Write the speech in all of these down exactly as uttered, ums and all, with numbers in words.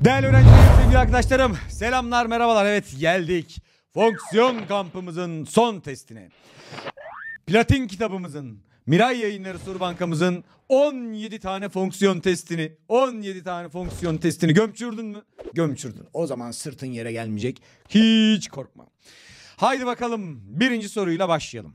Değerli öğrencilerim, sevgili arkadaşlarım, selamlar, merhabalar. Evet, geldik fonksiyon kampımızın son testine. Platin kitabımızın, Miray Yayınları Soru Bankamızın on yedi tane fonksiyon testini, on yedi tane fonksiyon testini gömçürdün mü? Gömçürdün. O zaman sırtın yere gelmeyecek. Hiç korkma. Haydi bakalım, birinci soruyla başlayalım.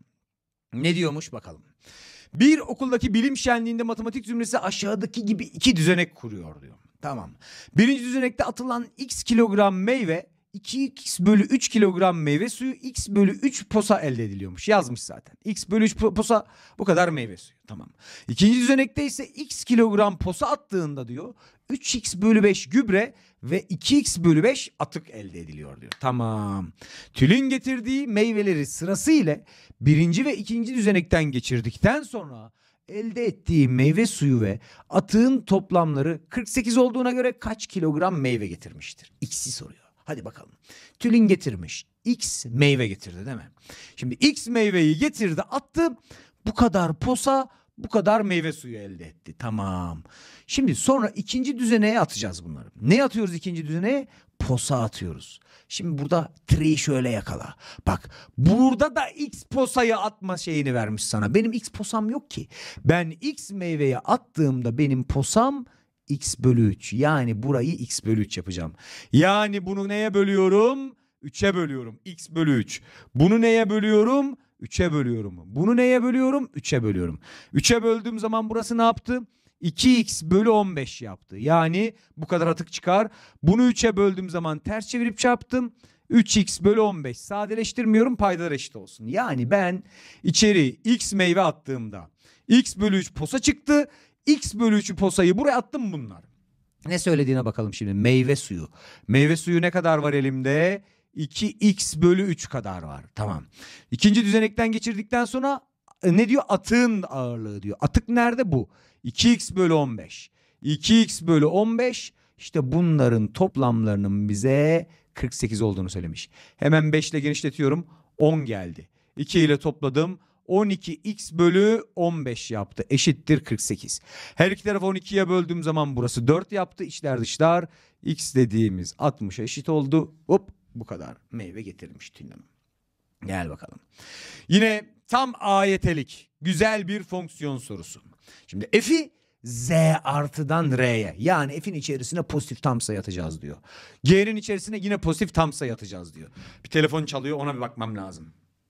Ne diyormuş bakalım. Bir okuldaki bilim şenliğinde matematik zümresi aşağıdaki gibi iki düzenek kuruyor diyor. Tamam. Birinci düzenekte atılan x kilogram meyve iki x bölü üç kilogram meyve suyu x bölü üç posa elde ediliyormuş. Yazmış zaten. X bölü üç posa bu kadar meyve suyu. Tamam. İkinci düzenekte ise x kilogram posa attığında diyor üç x bölü beş gübre ve iki x bölü beş atık elde ediliyor diyor. Tamam. Tülin getirdiği meyveleri sırasıyla birinci ve ikinci düzenekten geçirdikten sonra elde ettiği meyve suyu ve atığın toplamları kırk sekiz olduğuna göre kaç kilogram meyve getirmiştir? X'i soruyor. Hadi bakalım. Tülin getirmiş. X meyve getirdi değil mi? Şimdi X meyveyi getirdi, attı. Bu kadar posa, bu kadar meyve suyu elde etti. Tamam. Şimdi sonra ikinci düzeneye atacağız bunları. Ne atıyoruz ikinci düzeneye? Posa atıyoruz. Şimdi burada tree'yi şöyle yakala. Bak burada da X posayı atma şeyini vermiş sana. Benim X posam yok ki. Ben X meyveye attığımda benim posam X bölü üç. Yani burayı X bölü üç yapacağım. Yani bunu neye bölüyorum? üçe bölüyorum. X bölü üç. Bunu neye bölüyorum? üçe bölüyorum. Bunu neye bölüyorum? üçe bölüyorum. üçe böldüğüm zaman burası ne yaptı? iki x bölü on beş yaptı. Yani bu kadar atık çıkar. Bunu üçe böldüğüm zaman ters çevirip çarptım. üç x bölü on beş. Sadeleştirmiyorum, paydalar eşit olsun. Yani ben içeri x meyve attığımda x bölü üç posa çıktı. X bölü üçü posayı buraya attım bunlar. Ne söylediğine bakalım şimdi. Meyve suyu. Meyve suyu ne kadar var elimde? iki x bölü üç kadar var. Tamam. İkinci düzenekten geçirdikten sonra ne diyor? Atığın ağırlığı diyor. Atık nerede bu? iki x bölü on beş. iki x bölü on beş. İşte bunların toplamlarının bize kırk sekiz olduğunu söylemiş. Hemen beş ile genişletiyorum. on geldi. iki ile topladım. on iki x bölü on beş yaptı. Eşittir kırk sekiz. Her iki tarafı on ikiye böldüğüm zaman burası dört yaptı. İçler dışlar. X dediğimiz altmışa eşit oldu. Hop, bu kadar meyve getirmiş Tülin Hanım. Gel bakalım. Yine tam A Y T'lik güzel bir fonksiyon sorusu. Şimdi f'i z artıdan r'ye, yani f'in içerisine pozitif tam sayı atacağız diyor. G'nin içerisine yine pozitif tam sayı atacağız diyor. Bir telefon çalıyor, ona bir bakmam lazım.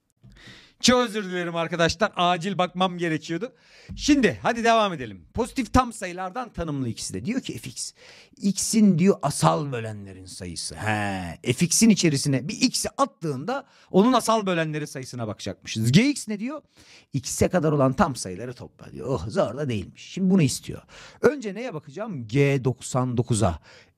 Çok özür dilerim arkadaşlar. Acil bakmam gerekiyordu. Şimdi hadi devam edelim. Pozitif tam sayılardan tanımlı ikisi de. Diyor ki fx. X'in diyor asal bölenlerin sayısı. He, fx'in içerisine bir x'i attığında onun asal bölenleri sayısına bakacakmışız. Gx ne diyor? X'e kadar olan tam sayıları topla diyor. Oh, zor da değilmiş. Şimdi bunu istiyor. Önce neye bakacağım? G doksan dokuza.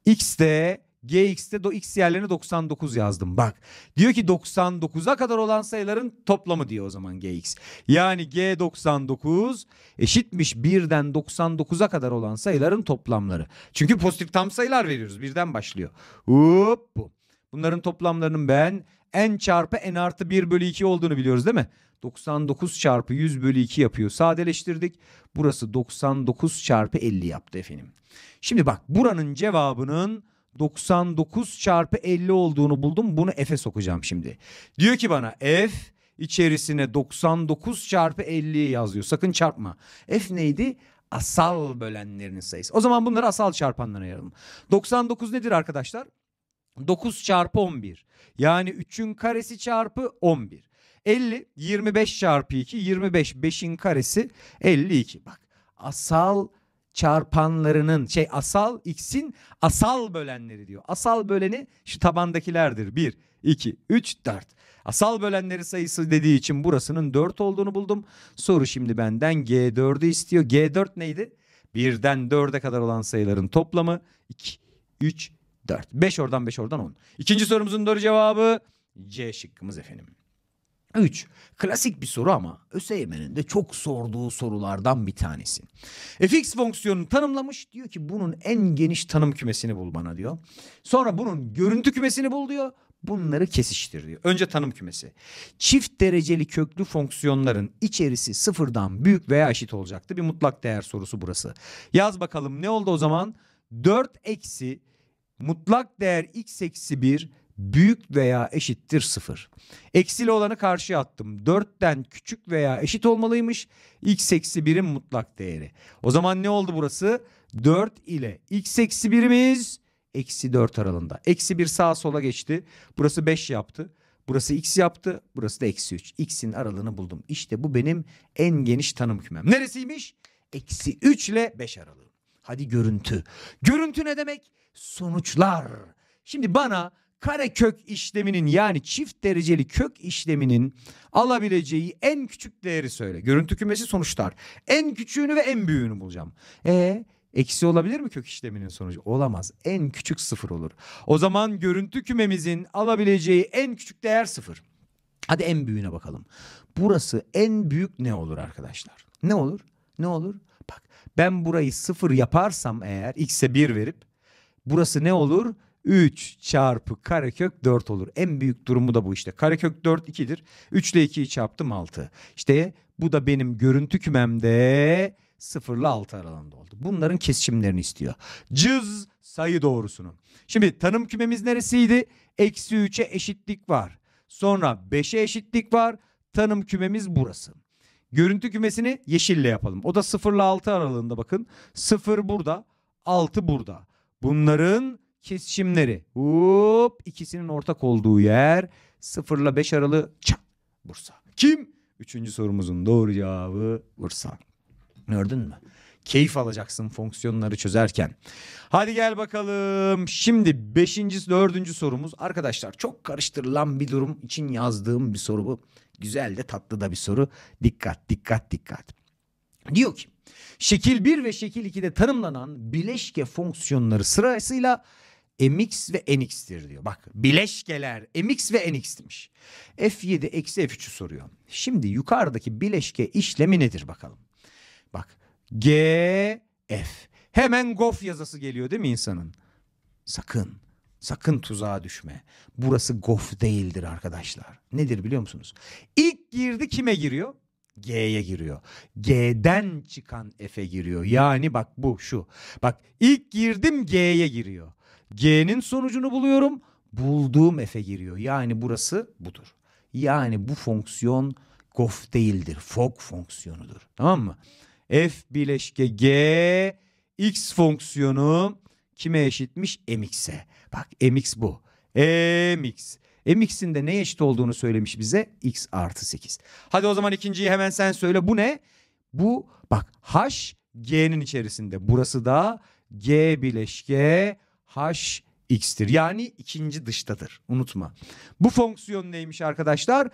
X'te Gx'te do x yerlerine doksan dokuz yazdım. Bak diyor ki doksan dokuza kadar olan sayıların toplamı diyor o zaman Gx. Yani G doksan dokuz eşitmiş birden doksan dokuza kadar olan sayıların toplamları. Çünkü pozitif tam sayılar veriyoruz. Birden başlıyor. Hop bu. Bunların toplamlarının ben n çarpı n artı bir bölü iki olduğunu biliyoruz değil mi? doksan dokuz çarpı yüz bölü iki yapıyor. Sadeleştirdik. Burası doksan dokuz çarpı elli yaptı efendim. Şimdi bak buranın cevabının doksan dokuz çarpı elli olduğunu buldum. Bunu F'e sokacağım şimdi. Diyor ki bana F içerisine doksan dokuz çarpı elli yazıyor. Sakın çarpma. F neydi? Asal bölenlerinin sayısı. O zaman bunları asal çarpanlarına ayıralım. doksan dokuz nedir arkadaşlar? dokuz çarpı on bir. Yani üçün karesi çarpı on bir. elli, yirmi beş çarpı iki. yirmi beş, beşin karesi elli iki. Bak asal çarpanlarının şey asal x'in asal bölenleri diyor. Asal böleni şu tabandakilerdir. bir, iki, üç, dört. Asal bölenleri sayısı dediği için burasının dört olduğunu buldum. Soru şimdi benden G dördü istiyor. G dört neydi? birden dörde kadar olan sayıların toplamı iki, üç, dört. beş oradan beş oradan on. İkinci sorumuzun doğru cevabı C şıkkımız efendim. üç. Klasik bir soru ama ÖSYM'nin de çok sorduğu sorulardan bir tanesi. Fx fonksiyonunu tanımlamış. Diyor ki bunun en geniş tanım kümesini bul bana diyor. Sonra bunun görüntü kümesini bul diyor. Bunları kesiştir diyor. Önce tanım kümesi. Çift dereceli köklü fonksiyonların içerisi sıfırdan büyük veya eşit olacaktı. Bir mutlak değer sorusu burası. Yaz bakalım ne oldu o zaman? dört eksi mutlak değer x eksi bir büyük veya eşittir sıfır. Eksili olanı karşıya attım. dörtten küçük veya eşit olmalıymış x eksi birin mutlak değeri. O zaman ne oldu burası? dört ile x eksi birimiz eksi dört aralığında. Eksi bir sağa sola geçti. Burası beş yaptı. Burası x yaptı. Burası da eksi üç. X'in aralığını buldum. İşte bu benim en geniş tanım kümem. Neresiymiş? Eksi üç ile beş aralığı. Hadi görüntü. Görüntü ne demek? Sonuçlar. Şimdi bana karekök işleminin yani çift dereceli kök işleminin alabileceği en küçük değeri söyle. Görüntü kümesi sonuçlar. En küçüğünü ve en büyüğünü bulacağım. E eksi olabilir mi kök işleminin sonucu? Olamaz. En küçük sıfır olur. O zaman görüntü kümemizin alabileceği en küçük değer sıfır. Hadi en büyüğüne bakalım. Burası en büyük ne olur arkadaşlar? Ne olur? Ne olur? Bak ben burayı sıfır yaparsam eğer x'e bir verip burası ne olur? üç çarpı karekök dört olur. En büyük durumu da bu işte. Karekök dört ikidir. üç ile ikiyi çarptım altı. İşte bu da benim görüntü kümemde sıfır ile altı aralığında oldu. Bunların kesişimlerini istiyor. Cız sayı doğrusunu. Şimdi tanım kümemiz neresiydi? Eksi üçe eşitlik var. Sonra beşe eşitlik var. Tanım kümemiz burası. Görüntü kümesini yeşille yapalım. O da sıfır ile altı aralığında bakın. sıfır burada, altı burada. Bunların kesişimleri. Hop, ikisinin ortak olduğu yer sıfır ile beş aralığı çat, Bursa. Kim? Üçüncü sorumuzun doğru cevabı Bursa. Gördün mü? Keyif alacaksın fonksiyonları çözerken. Hadi gel bakalım. Şimdi beşinci, dördüncü sorumuz. Arkadaşlar çok karıştırılan bir durum için yazdığım bir soru bu. Güzel de tatlı da bir soru. Dikkat, dikkat, dikkat. Diyor ki şekil bir ve şekil ikide tanımlanan bileşke fonksiyonları sırasıyla mx ve nx'tir diyor. Bak bileşkeler mx ve nx'miş. f yedi eksi f üç'ü soruyor. Şimdi yukarıdaki bileşke işlemi nedir bakalım. Bak G, F. Hemen gof yazısı geliyor değil mi insanın? Sakın, sakın tuzağa düşme. Burası gof değildir arkadaşlar. Nedir biliyor musunuz? İlk girdi kime giriyor? G'ye giriyor. G'den çıkan F'e giriyor. Yani bak bu şu. Bak ilk girdim G'ye giriyor. G'nin sonucunu buluyorum. Bulduğum F'e giriyor. Yani burası budur. Yani bu fonksiyon gof değildir. Fog fonksiyonudur. Tamam mı? F bileşke G x fonksiyonu kime eşitmiş? Mx'e. Bak mx bu. Mx. Mx'in de neye eşit olduğunu söylemiş bize? X artı sekiz. Hadi o zaman ikinciyi hemen sen söyle. Bu ne? Bu bak h g'nin içerisinde. Burası da g bileşke h x'tir. Yani ikinci dıştadır. Unutma. Bu fonksiyon neymiş arkadaşlar?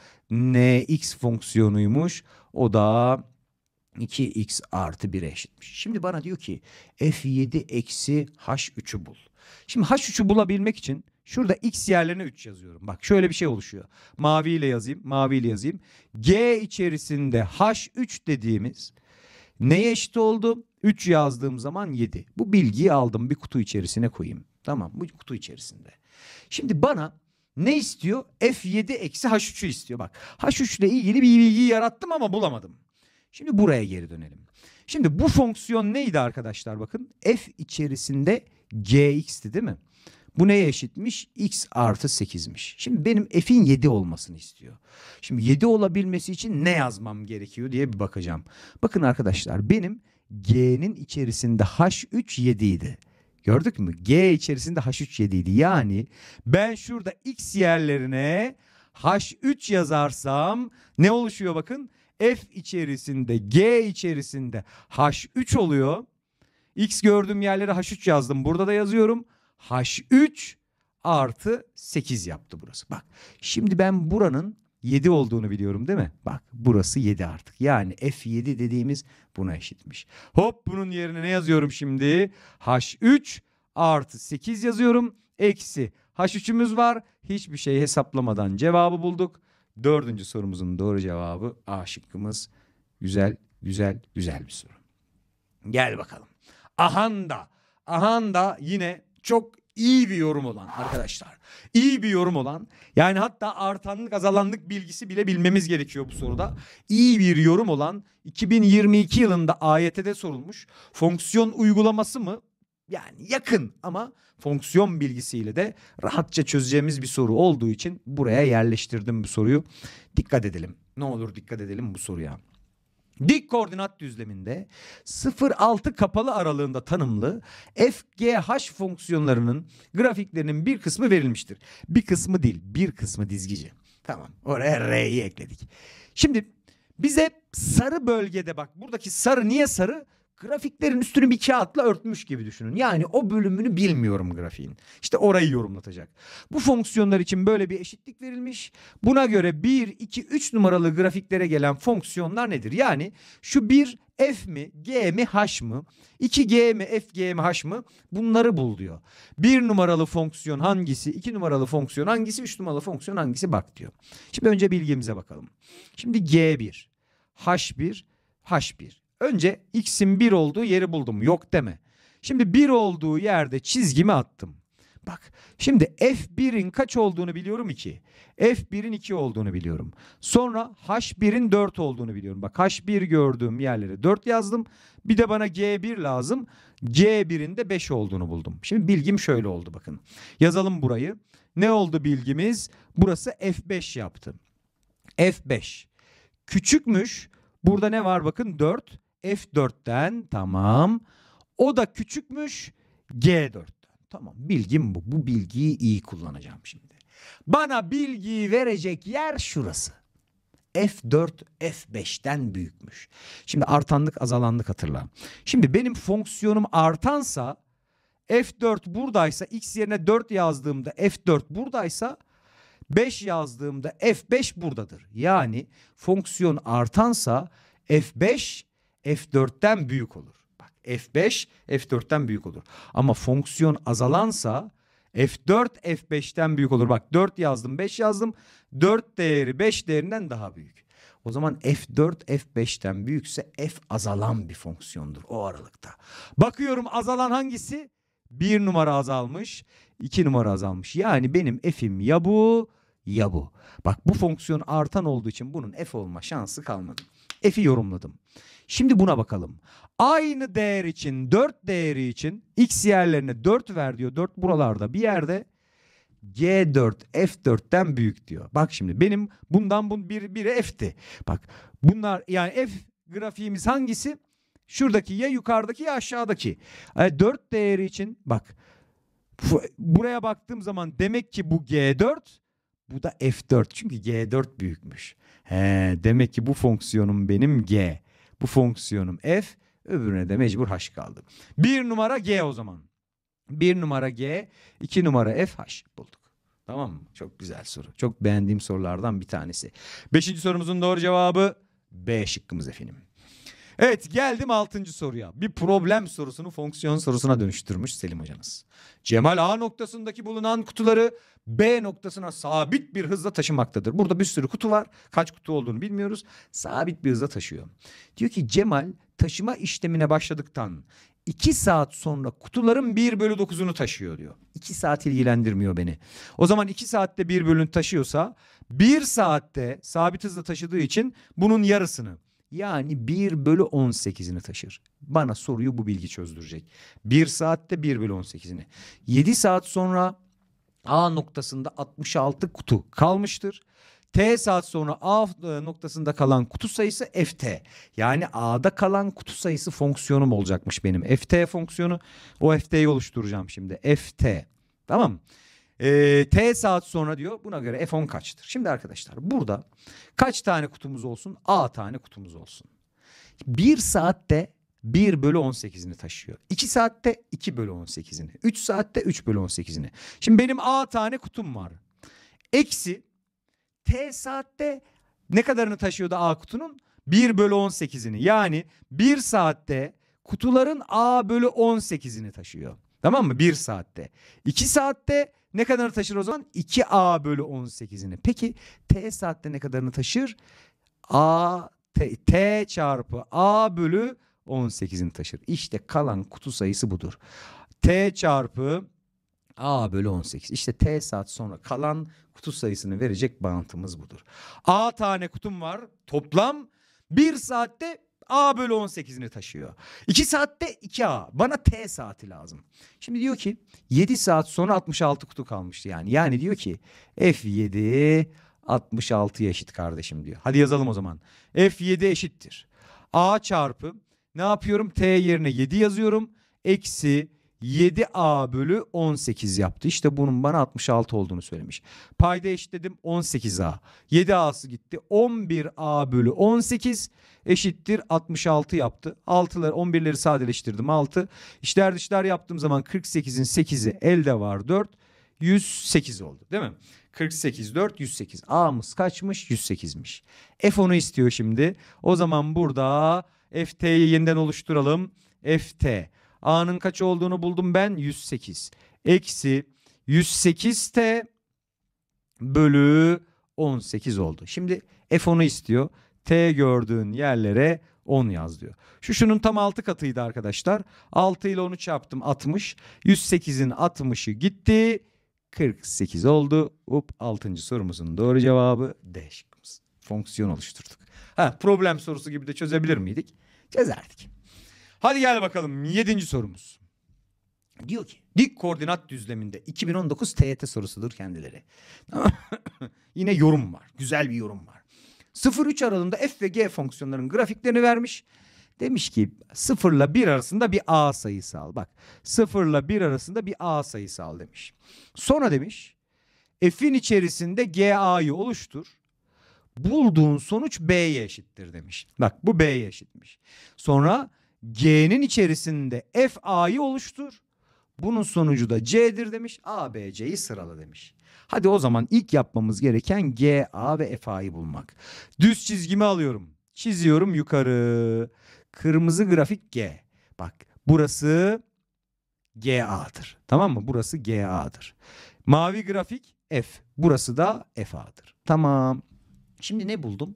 Nx fonksiyonuymuş. O da iki x artı bir'e eşitmiş. Şimdi bana diyor ki f yedi eksi h üç'ü bul. Şimdi h üç'ü bulabilmek için şurada x yerlerine üç yazıyorum. Bak şöyle bir şey oluşuyor. Maviyle yazayım, maviyle yazayım. G içerisinde h üç dediğimiz neye eşit oldu? üç yazdığım zaman yedi. Bu bilgiyi aldım, bir kutu içerisine koyayım. Tamam, bu kutu içerisinde. Şimdi bana ne istiyor? f yedi eksi h üç'ü istiyor. Bak h üç ile ilgili bir bilgiyi yarattım ama bulamadım. Şimdi buraya geri dönelim. Şimdi bu fonksiyon neydi arkadaşlar bakın? F içerisinde gx'ti değil mi? Bu neye eşitmiş? X artı sekiz'miş. Şimdi benim f'in yedi olmasını istiyor. Şimdi yedi olabilmesi için ne yazmam gerekiyor diye bir bakacağım. Bakın arkadaşlar benim g'nin içerisinde h üç yedi idi. Gördük mü? G içerisinde h üç yedi idi. Yani ben şurada x yerlerine h üç yazarsam ne oluşuyor bakın? F içerisinde G içerisinde h üç oluyor. X gördüğüm yerlere h üç yazdım. Burada da yazıyorum. h üç artı sekiz yaptı burası. Bak şimdi ben buranın yedi olduğunu biliyorum değil mi? Bak burası yedi artık. Yani f yedi dediğimiz buna eşitmiş. Hop bunun yerine ne yazıyorum şimdi? h üç artı sekiz yazıyorum. Eksi h üç'ümüz var. Hiçbir şey hesaplamadan cevabı bulduk. Dördüncü sorumuzun doğru cevabı A şıkkımız. Güzel, güzel, güzel bir soru. Gel bakalım. Ahanda. Ahanda yine çok iyi bir yorum olan arkadaşlar. İyi bir yorum olan, yani hatta artanlık azalanlık bilgisi bile bilmemiz gerekiyor bu soruda. İyi bir yorum olan iki bin yirmi iki yılında A Y T'de sorulmuş. Fonksiyon uygulaması mı? Yani yakın ama fonksiyon bilgisiyle de rahatça çözeceğimiz bir soru olduğu için buraya yerleştirdim bu soruyu. Dikkat edelim. Ne olur dikkat edelim bu soruya. Dik koordinat düzleminde sıfır altı kapalı aralığında tanımlı F G H fonksiyonlarının grafiklerinin bir kısmı verilmiştir. Bir kısmı değil, bir kısmı dizgici. Tamam, oraya R'yi ekledik. Şimdi bize sarı bölgede, bak buradaki sarı niye sarı? Grafiklerin üstünü bir kağıtla örtmüş gibi düşünün. Yani o bölümünü bilmiyorum grafiğin. İşte orayı yorumlatacak. Bu fonksiyonlar için böyle bir eşitlik verilmiş. Buna göre bir, iki, üç numaralı grafiklere gelen fonksiyonlar nedir? Yani şu bir f mi, g mi, h mı? iki g mi, f, g mi, h mı? Bunları bul diyor. bir numaralı fonksiyon hangisi? iki numaralı fonksiyon hangisi? üç numaralı fonksiyon hangisi? Bak diyor. Şimdi önce bilgimize bakalım. Şimdi g bir, h bir, h bir. Önce x'in bir olduğu yeri buldum. Yok deme. Şimdi bir olduğu yerde çizgimi attım. Bak şimdi f birin kaç olduğunu biliyorum, iki. f birin iki olduğunu biliyorum. Sonra h birin dört olduğunu biliyorum. Bak h bir gördüğüm yerlere dört yazdım. Bir de bana g bir lazım. g birin de beş olduğunu buldum. Şimdi bilgim şöyle oldu bakın. Yazalım burayı. Ne oldu bilgimiz? Burası f beş yaptı. f beş. Küçükmüş. Burada ne var bakın? dört. f dörtten tamam. O da küçükmüş g dörtten. Tamam, bilgim bu. Bu bilgiyi iyi kullanacağım şimdi. Bana bilgiyi verecek yer şurası. f dört f beşten büyükmüş. Şimdi artanlık azalanlık hatırla. Şimdi benim fonksiyonum artansa, f dört buradaysa, x yerine dört yazdığımda f dört buradaysa, beş yazdığımda f beş buradadır. Yani fonksiyon artansa f beş f dörtten büyük olur. Bak f beş f dörtten büyük olur. Ama fonksiyon azalansa f dört f beşten büyük olur. Bak dört yazdım, beş yazdım. dört değeri beş değerinden daha büyük. O zaman f dört f beşten büyükse f azalan bir fonksiyondur o aralıkta. Bakıyorum azalan hangisi? bir numara azalmış, iki numara azalmış. Yani benim f'im ya bu ya bu. Bak bu fonksiyon artan olduğu için bunun f olma şansı kalmadı. F'i yorumladım. Şimdi buna bakalım. Aynı değer için, dört değeri için x yerlerine dört ver diyor. dört buralarda bir yerde. g dört f dörtten büyük diyor. Bak şimdi benim bundan bu bir, biri f'ti. Bak bunlar yani f grafiğimiz hangisi? Şuradaki, ya yukarıdaki ya aşağıdaki. Yani dört değeri için bak buraya baktığım zaman demek ki bu g dört, bu da f dört. Çünkü g dört büyükmüş. He, demek ki bu fonksiyonum benim g. Bu fonksiyonum f, öbürüne de mecbur h kaldı. bir numara g o zaman. bir numara g, iki numara f, h bulduk. Tamam mı? Çok güzel soru. Çok beğendiğim sorulardan bir tanesi. Beşinci sorumuzun doğru cevabı B şıkkımız efendim. Evet, geldim altıncı soruya. Bir problem sorusunu fonksiyon sorusuna dönüştürmüş Selim hocamız. Cemal A noktasındaki bulunan kutuları B noktasına sabit bir hızla taşımaktadır. Burada bir sürü kutu var. Kaç kutu olduğunu bilmiyoruz. Sabit bir hızla taşıyor. Diyor ki Cemal taşıma işlemine başladıktan iki saat sonra kutuların bir bölü dokuzunu taşıyor diyor. iki saat ilgilendirmiyor beni. O zaman iki saatte bir bölünü taşıyorsa bir saatte sabit hızla taşıdığı için bunun yarısını, yani bir bölü on sekizini taşır. Bana soruyu bu bilgi çözdürecek. bir saatte bir bölü on sekizini. yedi saat sonra A noktasında altmış altı kutu kalmıştır. T saat sonra A noktasında kalan kutu sayısı ft. Yani A'da kalan kutu sayısı fonksiyonum olacakmış benim. Ft fonksiyonu. O ft'yi oluşturacağım şimdi. Ft. Tamam. Ee, T saat sonra diyor, buna göre f on kaçtır? Şimdi arkadaşlar burada kaç tane kutumuz olsun? A tane kutumuz olsun. bir saatte bir bölü on sekizini taşıyor. iki saatte iki bölü on sekizini. üç saatte üç bölü on sekizini. Şimdi benim A tane kutum var. Eksi T saatte ne kadarını taşıyordu A kutunun? bir bölü on sekizini. Yani bir saatte kutuların A bölü on sekizini taşıyor. Tamam mı? bir saatte. iki saatte ne kadarını taşır o zaman? iki A bölü on sekizini. Peki T saatte ne kadarını taşır? A T, T çarpı A bölü on sekizini taşır. İşte kalan kutu sayısı budur. T çarpı A bölü on sekiz. İşte T saat sonra kalan kutu sayısını verecek bağıntımız budur. A tane kutum var. Toplam bir saatte A bölü on sekizini taşıyor. iki saatte iki A. Bana T saati lazım. Şimdi diyor ki yedi saat sonra altmış altı kutu kalmıştı yani. Yani diyor ki F yedi altmış altıya eşit kardeşim diyor. Hadi yazalım o zaman. F yedi eşittir A çarpı ne yapıyorum? T yerine yedi yazıyorum. Eksi yedi A bölü on sekiz yaptı. İşte bunun bana altmış altı olduğunu söylemiş. Payda eşitledim on sekiz A. yedi A'sı gitti. on bir A bölü on sekiz eşittir altmış altı yaptı. altıları on birleri sadeleştirdim altı. İşler dışlar yaptığım zaman kırk sekizin sekizi elde var dört. yüz sekiz oldu değil mi? kırk sekiz dört yüz sekiz. A'mız kaçmış? yüz sekizmiş. F onu istiyor şimdi. O zaman burada F T'yi yeniden oluşturalım. F T. A'nın kaç olduğunu buldum ben. yüz sekiz. Eksi yüz sekiz T bölü on sekiz oldu. Şimdi F onu istiyor. T gördüğün yerlere on yaz diyor. Şu şunun tam altı katıydı arkadaşlar. altı ile onu çarptım altmış. yüz sekizin altmışı gitti. kırk sekiz oldu. Up altıncı sorumuzun doğru cevabı D şıkkımız. Fonksiyon oluşturduk. Ha, problem sorusu gibi de çözebilir miydik? Çözerdik. Hadi gel bakalım yedinci sorumuz. Diyor ki dik koordinat düzleminde iki bin on dokuz T Y T sorusudur kendileri. Yine yorum var. Güzel bir yorum var. sıfır üç aralığında f ve g fonksiyonlarının grafiklerini vermiş. Demiş ki sıfır ile bir arasında bir a sayısı al. Bak sıfır ile bir arasında bir a sayısı al demiş. Sonra demiş f'in içerisinde G A'yı oluştur. Bulduğun sonuç B'ye eşittir demiş. Bak bu B'ye eşitmiş. Sonra G'nin içerisinde F A'yı oluştur. Bunun sonucu da C'dir demiş. A, B, C'yi sırala demiş. Hadi o zaman ilk yapmamız gereken G, A ve F A'yı bulmak. Düz çizgimi alıyorum. Çiziyorum yukarı. Kırmızı grafik G. Bak burası G A'dır. Tamam mı? Burası G A'dır. Mavi grafik F. Burası da F A'dır. Tamam. Şimdi ne buldum?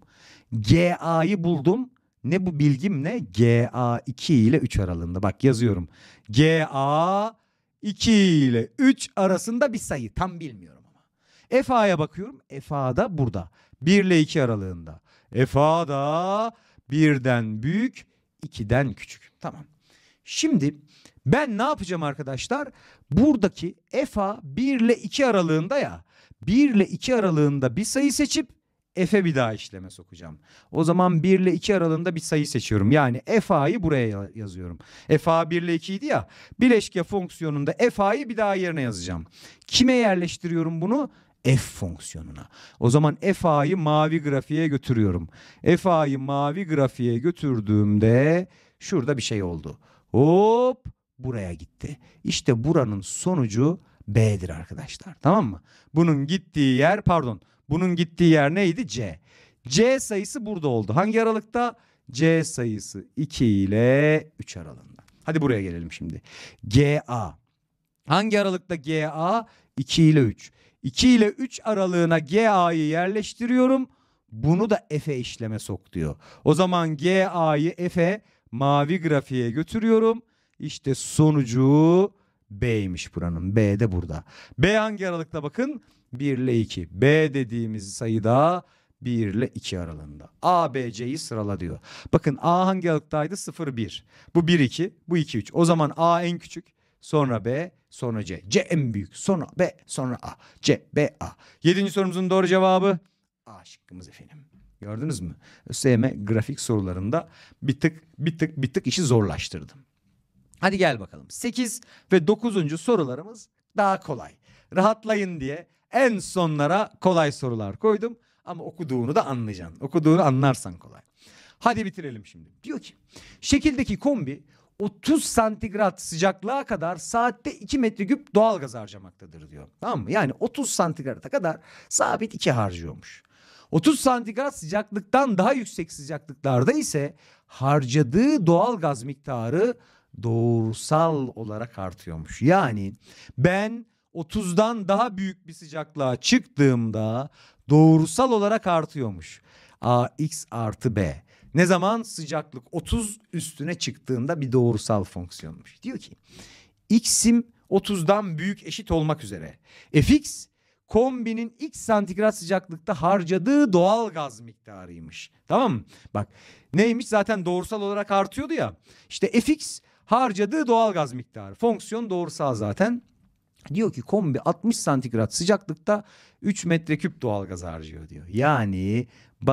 G A'yı buldum. Ne bu bilgim ne? G A iki ile üç aralığında. Bak yazıyorum. G A iki ile üç arasında bir sayı. Tam bilmiyorum ama. F A'ya bakıyorum. F A da burada. bir ile iki aralığında. F A da birden büyük, ikiden küçük. Tamam. Şimdi ben ne yapacağım arkadaşlar? Buradaki F A bir ile iki aralığında ya. bir ile iki aralığında bir sayı seçip F'e bir daha işleme sokacağım. O zaman bir ile iki aralığında bir sayı seçiyorum. Yani F A'yı buraya yazıyorum. F A bir ile iki idi ya. Bileşke fonksiyonunda F A'yı bir daha yerine yazacağım. Kime yerleştiriyorum bunu? F fonksiyonuna. O zaman F A'yı mavi grafiğe götürüyorum. F A'yı mavi grafiğe götürdüğümde şurada bir şey oldu. Hop buraya gitti. İşte buranın sonucu B'dir arkadaşlar. Tamam mı? Bunun gittiği yer pardon. Bunun gittiği yer neydi? C. C sayısı burada oldu. Hangi aralıkta? C sayısı iki ile üç aralığında. Hadi buraya gelelim şimdi. G A. Hangi aralıkta G A? iki ile üç. iki ile üç aralığına G A'yı yerleştiriyorum. Bunu da F'e işleme sok diyor. O zaman G A'yı F'e mavi grafiğe götürüyorum. İşte sonucu B'ymiş buranın. B de burada. B hangi aralıkta bakın? bir ile iki. B dediğimiz sayıda bir ile iki aralığında. A, B, C'yi sırala diyor. Bakın A hangi aralıktaydı? sıfır bir. Bu bir iki. Bu iki üç. O zaman A en küçük. Sonra B. Sonra C. C en büyük. Sonra B. Sonra A. C, B, A. Yedinci sorumuzun doğru cevabı A şıkkımız efendim. Gördünüz mü? ÖSYM grafik sorularında bir tık bir tık bir tık işi zorlaştırdım. Hadi gel bakalım. sekiz ve dokuzuncu sorularımız daha kolay. Rahatlayın diye en sonlara kolay sorular koydum. Ama okuduğunu da anlayacaksın. Okuduğunu anlarsan kolay. Hadi bitirelim şimdi. Diyor ki şekildeki kombi otuz santigrat sıcaklığa kadar saatte iki metreküp doğalgaz harcamaktadır diyor. Tamam mı? Yani otuz santigrata kadar sabit iki harcıyormuş. otuz santigrat sıcaklıktan daha yüksek sıcaklıklarda ise harcadığı doğalgaz miktarı doğrusal olarak artıyormuş. Yani ben otuzdan daha büyük bir sıcaklığa çıktığımda doğrusal olarak artıyormuş. A x artı b. Ne zaman? Sıcaklık otuz üstüne çıktığında bir doğrusal fonksiyonmuş. Diyor ki x'im otuzdan büyük eşit olmak üzere. Fx kombinin x santigrat sıcaklıkta harcadığı doğal gaz miktarıymış. Tamam mı? Bak neymiş, zaten doğrusal olarak artıyordu ya. İşte fx harcadığı doğal gaz miktarı. Fonksiyon doğrusal zaten. Diyor ki kombi altmış santigrat sıcaklıkta üç metreküp doğalgaz harcıyor diyor. Yani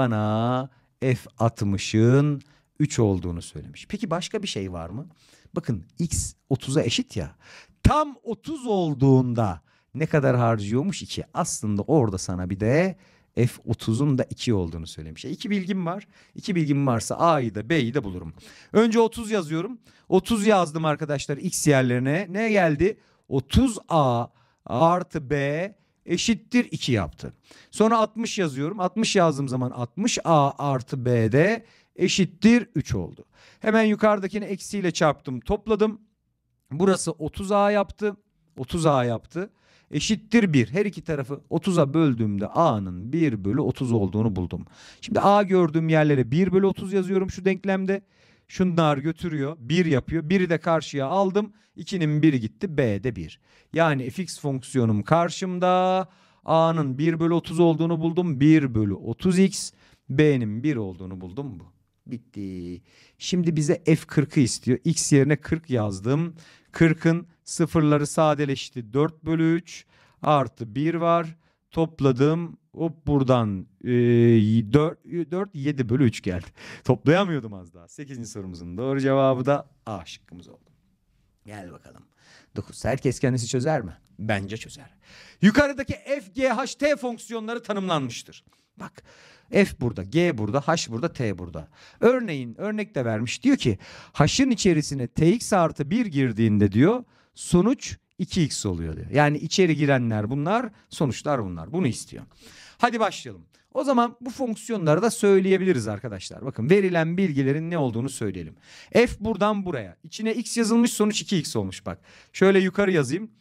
bana F altmışın üç olduğunu söylemiş. Peki başka bir şey var mı? Bakın x otuza eşit ya. Tam otuz olduğunda ne kadar harcıyormuş? iki. Aslında orada sana bir de F otuzun da iki olduğunu söylemiş. E iki bilgim var. İki bilgim varsa A'yı da B'yi de bulurum. Önce otuz yazıyorum. otuz yazdım arkadaşlar x yerlerine. Ne geldi? otuz A artı B eşittir iki yaptı. Sonra altmış yazıyorum. altmış yazdığım zaman altmış A artı B de eşittir üç oldu. Hemen yukarıdakini eksiyle çarptım, topladım. Burası otuz A yaptı. otuz A yaptı. Eşittir bir. Her iki tarafı otuza böldüğümde A'nın bir bölü otuz olduğunu buldum. Şimdi A gördüğüm yerlere bir bölü otuz yazıyorum şu denklemde. Şunlar götürüyor. bir yapıyor. biri de karşıya aldım. ikinin biri gitti. B'de bir. Yani fx fonksiyonum karşımda. A'nın bir bölü otuz olduğunu buldum. bir bölü otuz x. B'nin bir olduğunu buldum bu. Bitti. Şimdi bize f kırkı istiyor. X yerine kırk yazdım. kırkın sıfırları sadeleşti. dört bölü üç artı bir var. Topladım. Hop buradan e, dört, dört, yedi bölü üç geldi. Toplayamıyordum az daha. sekizinci sorumuzun doğru cevabı da A şıkkımız oldu. Gel bakalım. dokuz. Herkes kendisi çözer mi? Bence çözer. Yukarıdaki f, g, h, t fonksiyonları tanımlanmıştır. Bak f burada, g burada, h burada, t burada. Örneğin örnek de vermiş. Diyor ki h'ın içerisine tx artı bir girdiğinde diyor sonuç iki x oluyor diyor. Yani içeri girenler bunlar, sonuçlar bunlar. Bunu istiyor. Hadi başlayalım. O zaman bu fonksiyonları da söyleyebiliriz arkadaşlar. Bakın verilen bilgilerin ne olduğunu söyleyelim. F buradan buraya. İçine x yazılmış, sonuç iki x olmuş bak. Şöyle yukarı yazayım.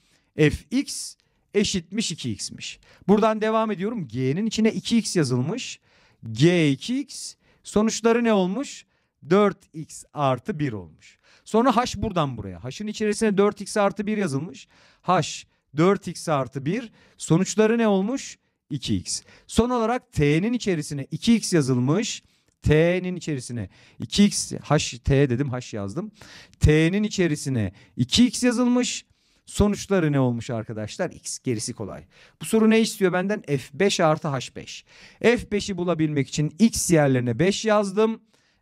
Fx eşitmiş iki x'miş. Buradan devam ediyorum. G'nin içine iki x yazılmış. G iki x sonuçları ne olmuş? dört x artı bir olmuş. Sonra h buradan buraya. H'ın içerisine dört x artı bir yazılmış. H dört x artı bir sonuçları ne olmuş? iki x. Son olarak t'nin içerisine iki x yazılmış. T'nin içerisine iki x, h, t dedim, h yazdım. T'nin içerisine iki x yazılmış. Sonuçları ne olmuş arkadaşlar? X. Gerisi kolay. Bu soru ne istiyor benden? f beş artı h beş. f beşi bulabilmek için x yerlerine beş yazdım.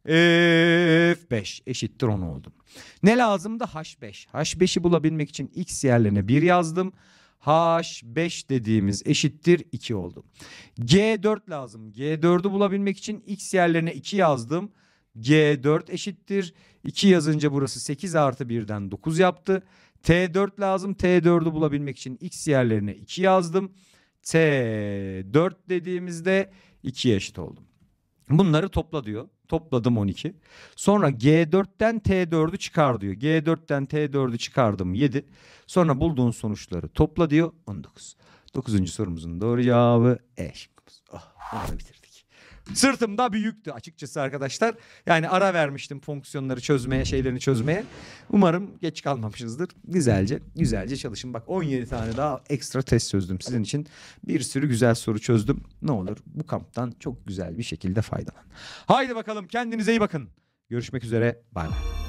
f beş eşittir on oldu. Ne lazımdı? h beş. h beşi bulabilmek için x yerlerine bir yazdım. h beş dediğimiz eşittir iki oldu. g dört lazım. g dördü bulabilmek için x yerlerine iki yazdım. g dört eşittir. iki yazınca burası sekiz artı birden dokuz yaptı. t dört lazım. t dördü bulabilmek için x yerlerine iki yazdım. t dört dediğimizde ikiye eşit oldu. Bunları topla diyor. Topladım on iki. Sonra G dörtten T dördü çıkar diyor. G dörtten T dördü çıkardım yedi. Sonra bulduğun sonuçları topla diyor on dokuz. dokuzuncu sorumuzun doğru cevabı E şıkkımız. Oh, onu da bitirdik. Sırtım da büyüktü açıkçası arkadaşlar. Yani ara vermiştim fonksiyonları çözmeye, şeylerini çözmeye. Umarım geç kalmamışızdır. Güzelce, güzelce çalışın. Bak on yedi tane daha ekstra test çözdüm sizin için. Bir sürü güzel soru çözdüm. Ne olur bu kamptan çok güzel bir şekilde faydalan. Haydi bakalım kendinize iyi bakın. Görüşmek üzere. Bay bay.